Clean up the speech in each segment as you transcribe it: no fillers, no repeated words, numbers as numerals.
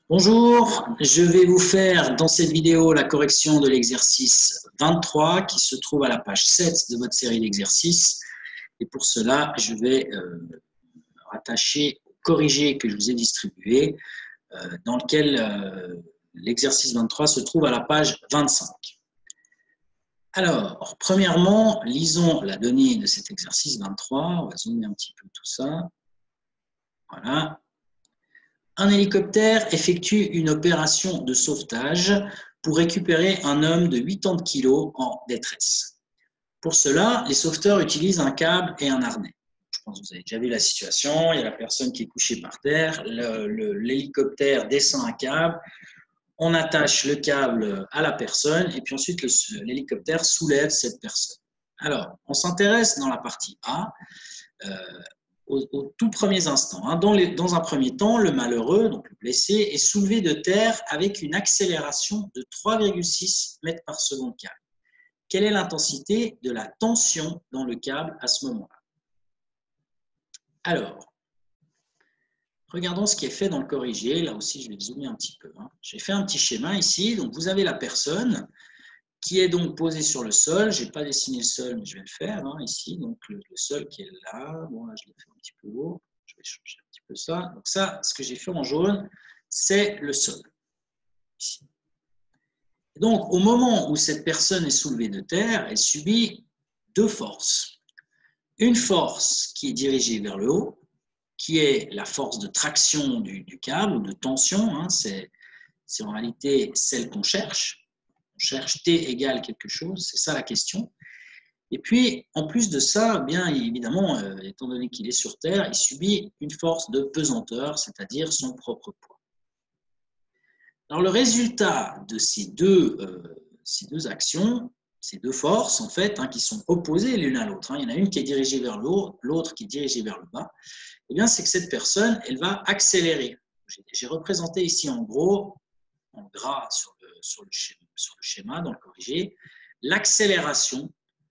Bonjour, je vais vous faire dans cette vidéo la correction de l'exercice 23 qui se trouve à la page 7 de votre série d'exercices. Et pour cela, je vais rattacher au corrigé que je vous ai distribué, dans lequel l'exercice 23 se trouve à la page 25. Alors, premièrement, lisons la donnée de cet exercice 23. On va zoomer un petit peu tout ça. Voilà. Un hélicoptère effectue une opération de sauvetage pour récupérer un homme de 80 kg en détresse. Pour cela, les sauveteurs utilisent un câble et un harnais. Je pense que vous avez déjà vu la situation. Il y a la personne qui est couchée par terre. L'hélicoptère descend un câble. On attache le câble à la personne et puis ensuite l'hélicoptère soulève cette personne. Alors, on s'intéresse dans la partie A aux tout premiers instants. Dans un premier temps, le malheureux, donc le blessé, est soulevé de terre avec une accélération de 3,6 mètres par seconde carré. Quelle est l'intensité de la tension dans le câble à ce moment-là? Alors, regardons ce qui est fait dans le corrigé. Là aussi, je vais zoomer un petit peu. J'ai fait un petit schéma ici. Donc, vous avez la personne qui est donc posée sur le sol. Je n'ai pas dessiné le sol, mais je vais le faire ici. Donc, le sol qui est là. Bon, là, je l'ai fait un petit peu haut. Je vais changer un petit peu ça. Donc, ça, ce que j'ai fait en jaune, c'est le sol. Ici. Et donc, au moment où cette personne est soulevée de terre, elle subit deux forces. Une force qui est dirigée vers le haut, qui est la force de traction du câble ou de tension. C'est en réalité celle qu'on cherche. On cherche T égale quelque chose, c'est ça la question. Et puis, en plus de ça, bien évidemment, étant donné qu'il est sur Terre, il subit une force de pesanteur, c'est-à-dire son propre poids. Alors, le résultat de ces deux actions, ces deux forces, en fait, qui sont opposées l'une à l'autre, il y en a une qui est dirigée vers le haut, l'autre qui est dirigée vers le bas, eh bien, c'est que cette personne, elle va accélérer. J'ai représenté ici en gros, en gras sur le schéma, dans le corrigé, l'accélération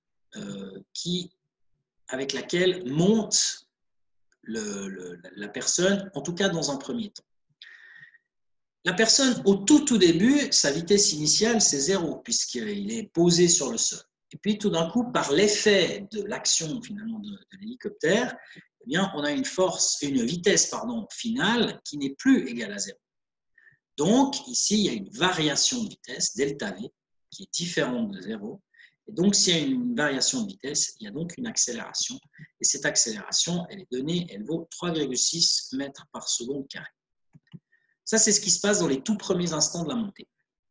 avec laquelle monte la personne, en tout cas dans un premier temps. La personne, au tout début, sa vitesse initiale, c'est 0, puisqu'il est posé sur le sol. Et puis, tout d'un coup, par l'effet de l'action finalement de l'hélicoptère, eh bien, on a une vitesse finale qui n'est plus égale à 0. Donc, ici, il y a une variation de vitesse, delta V, qui est différente de 0. Et donc, s'il y a une variation de vitesse, il y a donc une accélération. Et cette accélération, elle est donnée, elle vaut 3,6 mètres par seconde carré. Ça, c'est ce qui se passe dans les tout premiers instants de la montée.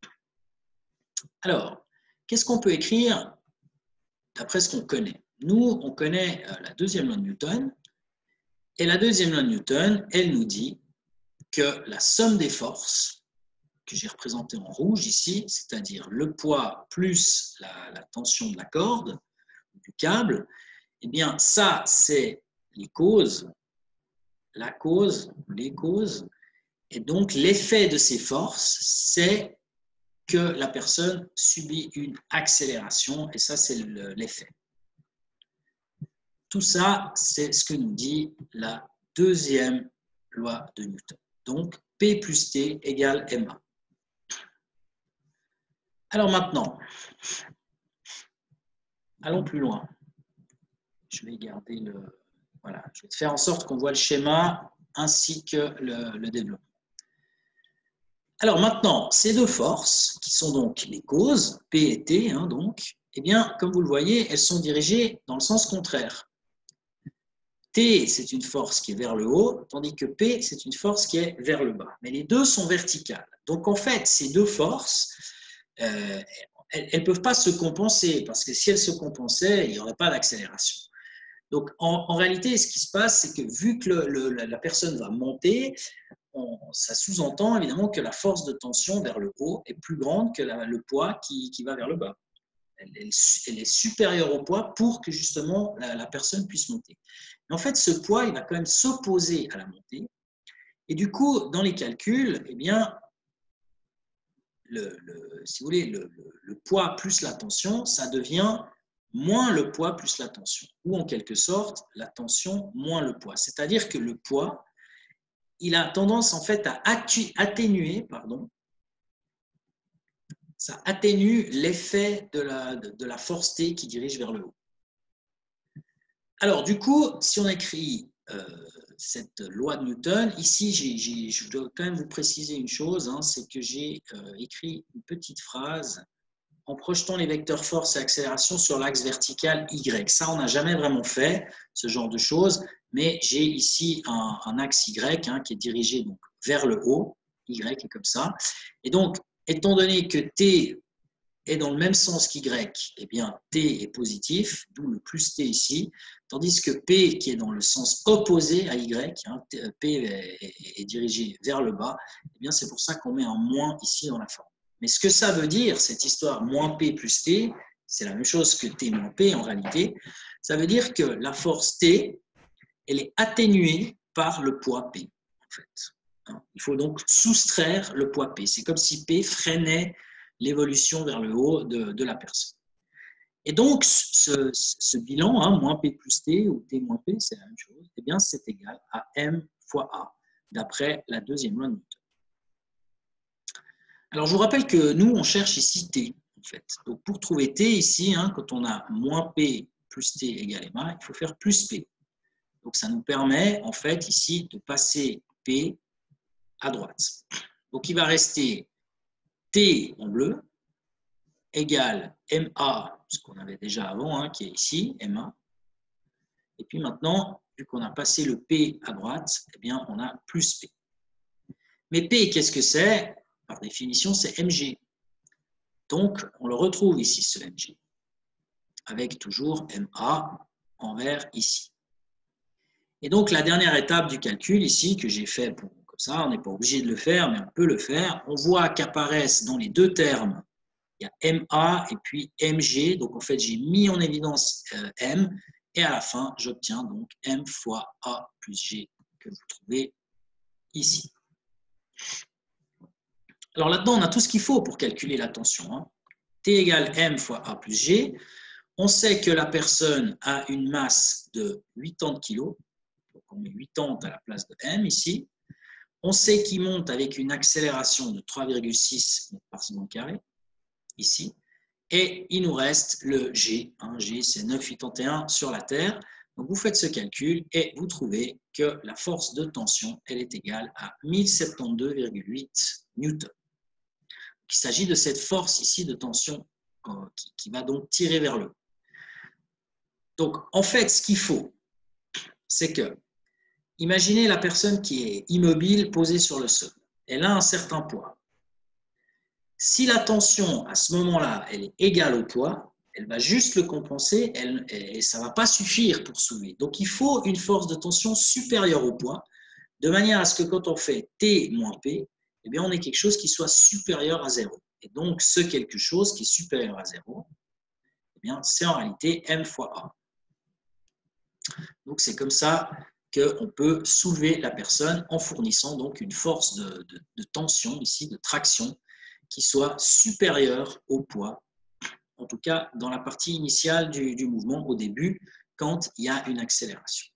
Alors, qu'est-ce qu'on peut écrire d'après ce qu'on connaît? Nous, on connaît la deuxième loi de Newton. Et la deuxième loi de Newton, elle nous dit que la somme des forces, que j'ai représentée en rouge ici, c'est-à-dire le poids plus la tension de la corde, du câble, eh bien, ça, c'est les causes, la cause, les causes. Et donc, l'effet de ces forces, c'est que la personne subit une accélération, et ça, c'est l'effet. Tout ça, c'est ce que nous dit la deuxième loi de Newton. Donc, P plus T égale ma. Alors maintenant, allons plus loin. Je vais garder voilà, je vais faire en sorte qu'on voit le schéma ainsi que le développement. Alors maintenant, ces deux forces, qui sont donc les causes, P et T, eh bien, comme vous le voyez, elles sont dirigées dans le sens contraire. T, c'est une force qui est vers le haut, tandis que P, c'est une force qui est vers le bas. Mais les deux sont verticales. Donc en fait, ces deux forces, elles ne peuvent pas se compenser, parce que si elles se compensaient, il n'y aurait pas d'accélération. Donc en réalité, ce qui se passe, c'est que vu que la personne va monter, ça sous-entend évidemment que la force de tension vers le haut est plus grande que le poids qui va vers le bas. Elle est supérieure au poids pour que justement la personne puisse monter. Mais en fait, ce poids, il va quand même s'opposer à la montée. Et du coup, dans les calculs, eh bien, si vous voulez, le poids plus la tension, ça devient moins le poids plus la tension. Ou en quelque sorte, la tension moins le poids. C'est-à-dire que le poids, il a tendance en fait à atténuer, pardon, ça atténue l'effet de la force T qui dirige vers le haut. Alors, du coup, si on écrit cette loi de Newton, ici, je dois quand même vous préciser une chose, hein, c'est que j'ai écrit une petite phrase en projetant les vecteurs force et accélération sur l'axe vertical Y. Ça, on n'a jamais vraiment fait, ce genre de choses, mais j'ai ici un axe Y hein, qui est dirigé donc, vers le haut, Y est comme ça. Et donc, étant donné que T est dans le même sens qu'Y, eh bien, T est positif, d'où le plus T ici, tandis que P, qui est dans le sens opposé à Y, hein, P est dirigé vers le bas, eh bien, c'est pour ça qu'on met un moins ici dans la forme. Mais ce que ça veut dire, cette histoire moins P plus T, c'est la même chose que T moins P en réalité, ça veut dire que la force T, elle est atténuée par le poids P, en fait. Il faut donc soustraire le poids P. C'est comme si P freinait l'évolution vers le haut de la personne. Et donc, ce bilan, hein, moins P plus T ou T moins P, c'est la même chose, eh bien, c'est égal à M fois A, d'après la deuxième loi de Newton. Alors, je vous rappelle que nous, on cherche ici T, en fait. Donc, pour trouver T ici, hein, quand on a moins P plus T égale MA, il faut faire plus P. Donc, ça nous permet, en fait, ici, de passer P à droite. Donc, il va rester T en bleu égale MA, ce qu'on avait déjà avant, hein, qui est ici, MA. Et puis maintenant, vu qu'on a passé le P à droite, eh bien, on a plus P. Mais P, qu'est-ce que c'est? Par définition, c'est mg. Donc, on le retrouve ici, ce mg, avec toujours MA envers ici. Et donc, la dernière étape du calcul ici, que j'ai fait comme ça, on n'est pas obligé de le faire, mais on peut le faire. On voit qu'apparaissent dans les deux termes, il y a MA et puis MG. Donc, en fait, j'ai mis en évidence M. Et à la fin, j'obtiens donc M fois A plus G, que vous trouvez ici. Alors là-dedans, on a tout ce qu'il faut pour calculer la tension. Hein. T égale M fois A plus G. On sait que la personne a une masse de 80 kg. Donc, on met 80 à la place de M ici. On sait qu'il monte avec une accélération de 3,6 mètres par seconde carré, ici. Et il nous reste le G. Hein, G, c'est 9,81 sur la Terre. Donc, vous faites ce calcul et vous trouvez que la force de tension, elle est égale à 1072,8 newtons. Il s'agit de cette force ici de tension qui va donc tirer vers le haut. Donc, en fait, ce qu'il faut, c'est que, imaginez la personne qui est immobile, posée sur le sol. Elle a un certain poids. Si la tension, à ce moment-là, elle est égale au poids, elle va juste le compenser et ça ne va pas suffire pour soulever. Donc, il faut une force de tension supérieure au poids, de manière à ce que quand on fait T moins P, eh bien, on ait quelque chose qui soit supérieur à 0. Et donc, ce quelque chose qui est supérieur à 0, eh bien, c'est en réalité M fois A. Donc, c'est comme ça qu'on peut soulever la personne en fournissant donc une force de tension, ici, de traction, qui soit supérieure au poids, en tout cas dans la partie initiale du mouvement, au début, quand il y a une accélération.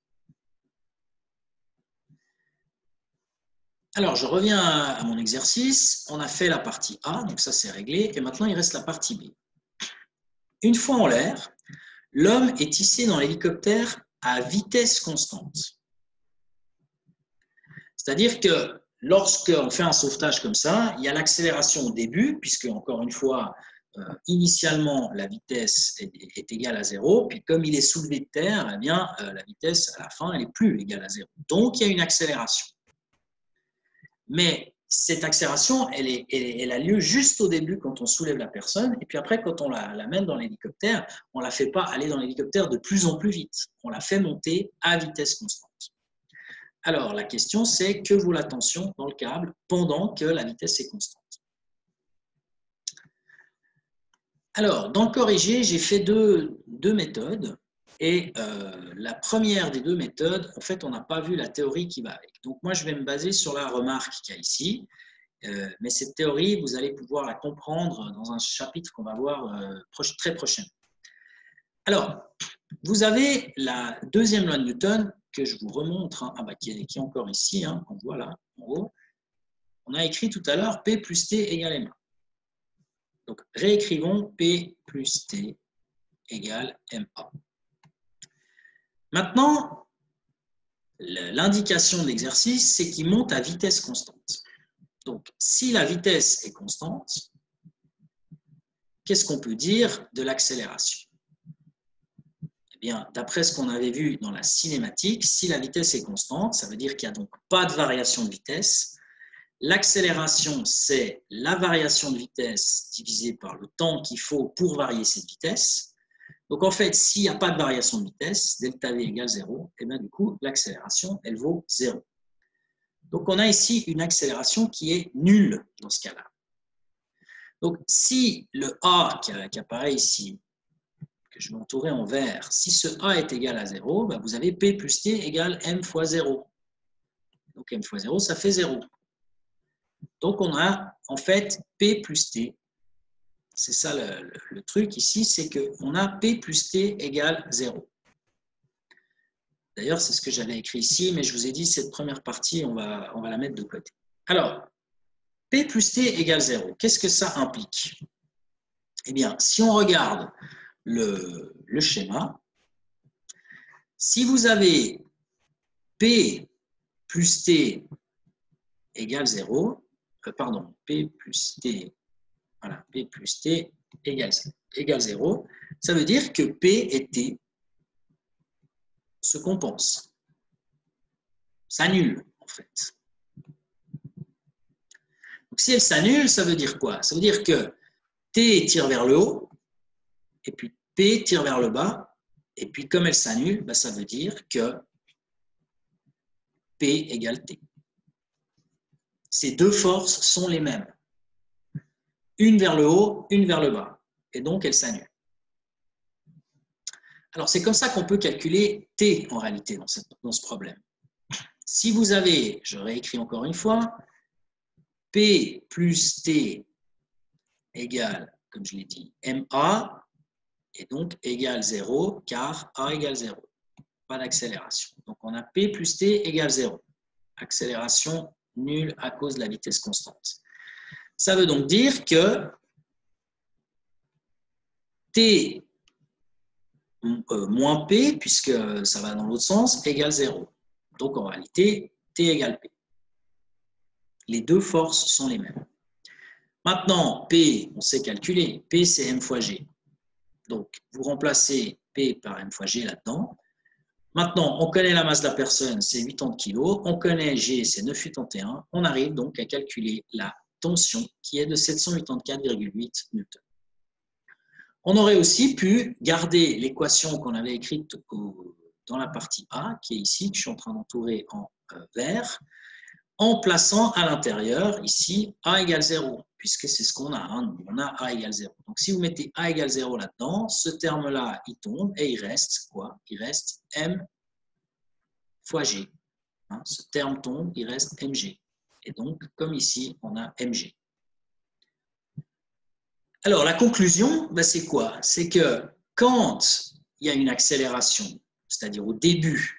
Alors, je reviens à mon exercice. On a fait la partie A, donc ça c'est réglé, et maintenant il reste la partie B. Une fois en l'air, l'homme est hissé dans l'hélicoptère à vitesse constante. C'est-à-dire que lorsqu'on fait un sauvetage comme ça, il y a l'accélération au début, puisque, encore une fois, initialement, la vitesse est égale à 0, puis comme il est soulevé de terre, eh bien, la vitesse, à la fin, elle n'est plus égale à 0. Donc, il y a une accélération. Mais cette accélération, elle a lieu juste au début quand on soulève la personne, et puis après, quand on la mène dans l'hélicoptère, on ne la fait pas aller dans l'hélicoptère de plus en plus vite. On la fait monter à vitesse constante. Alors, la question, c'est que vaut la tension dans le câble pendant que la vitesse est constante? Alors, dans le corrigé, j'ai fait deux méthodes. Et la première des deux méthodes, en fait, on n'a pas vu la théorie qui va avec. Donc, moi, je vais me baser sur la remarque qu'il y a ici. Mais cette théorie, vous allez pouvoir la comprendre dans un chapitre qu'on va voir très prochainement. Alors, vous avez la deuxième loi de Newton que je vous remontre, hein, qui est encore ici, hein, on voit là, en haut. On a écrit tout à l'heure P plus T égale MA. Donc, réécrivons P plus T égale MA. Maintenant, l'indication de l'exercice, c'est qu'il monte à vitesse constante. Donc, si la vitesse est constante, qu'est-ce qu'on peut dire de l'accélération? Eh bien, d'après ce qu'on avait vu dans la cinématique, si la vitesse est constante, ça veut dire qu'il n'y a donc pas de variation de vitesse. L'accélération, c'est la variation de vitesse divisée par le temps qu'il faut pour varier cette vitesse. Donc, en fait, s'il n'y a pas de variation de vitesse, delta V égale 0, et bien du coup, l'accélération, elle vaut 0. Donc, on a ici une accélération qui est nulle dans ce cas-là. Donc, si le A qui apparaît ici, que je vais entourer en vert, si ce A est égal à 0, ben vous avez P plus T égale M fois 0. Donc, M fois 0, ça fait 0. Donc, on a en fait P plus T. C'est ça le truc ici, c'est qu'on a P plus T égale 0. D'ailleurs, c'est ce que j'avais écrit ici, mais je vous ai dit, cette première partie, on va la mettre de côté. Alors, P plus T égale 0, qu'est-ce que ça implique? Eh bien, si on regarde le schéma, si vous avez P plus T égale 0, P plus T, voilà, P plus T égale 0, ça veut dire que P et T se compensent, s'annulent en fait. Donc si elles s'annulent, ça veut dire quoi? Ça veut dire que T tire vers le haut, et puis P tire vers le bas, et puis comme elles s'annulent, ben, ça veut dire que P égale T. Ces deux forces sont les mêmes. Une vers le haut, une vers le bas, et donc elles s'annulent. Alors c'est comme ça qu'on peut calculer T en réalité dans ce problème. Si vous avez, je réécris encore une fois, P plus T égale, comme je l'ai dit, MA, et donc égale 0, car A égale 0. Pas d'accélération. Donc on a P plus T égale 0. Accélération nulle à cause de la vitesse constante. Ça veut donc dire que T moins P, puisque ça va dans l'autre sens, égale 0. Donc en réalité, T égale P. Les deux forces sont les mêmes. Maintenant, P, on sait calculer. P, c'est M fois G. Donc, vous remplacez P par M fois G là-dedans. Maintenant, on connaît la masse de la personne, c'est 80 kg. On connaît G, c'est 9,81. On arrive donc à calculer la tension qui est de 784,8 newtons. On aurait aussi pu garder l'équation qu'on avait écrite dans la partie A, qui est ici, que je suis en train d'entourer en vert, en plaçant à l'intérieur, ici, A égale 0, puisque c'est ce qu'on a, hein, on a A égale 0. Donc, si vous mettez A égale 0 là-dedans, ce terme-là, il tombe, et il reste quoi? Il reste M fois G. Hein, ce terme tombe, il reste Mg. Et donc, comme ici, on a Mg. Alors, la conclusion, ben, c'est quoi? C'est que quand il y a une accélération, c'est-à-dire au début,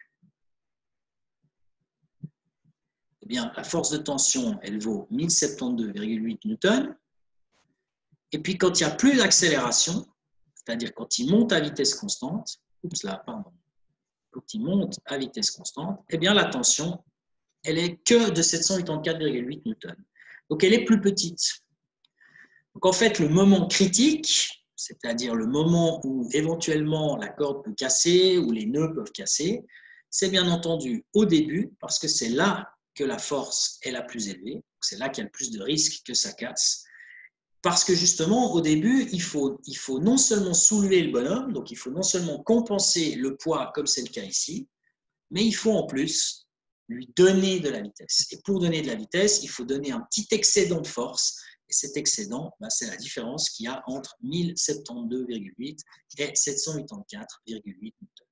eh bien, la force de tension, elle vaut 1072,8 newtons. Et puis, quand il n'y a plus d'accélération, c'est-à-dire quand il monte à vitesse constante, quand il monte à vitesse constante, eh bien, la tension, elle est que de 784,8 newtons. Donc, elle est plus petite. Donc, en fait, le moment critique, c'est-à-dire le moment où éventuellement la corde peut casser ou les nœuds peuvent casser, c'est bien entendu au début, parce que c'est là que la force est la plus élevée, c'est là qu'il y a le plus de risques que ça casse, parce que justement, au début, il faut non seulement soulever le bonhomme, donc il faut non seulement compenser le poids, comme c'est le cas ici, mais il faut en plus lui donner de la vitesse. Et pour donner de la vitesse, il faut donner un petit excédent de force, et cet excédent, ben, c'est la différence qu'il y a entre 1072,8 et 784,8 newtons.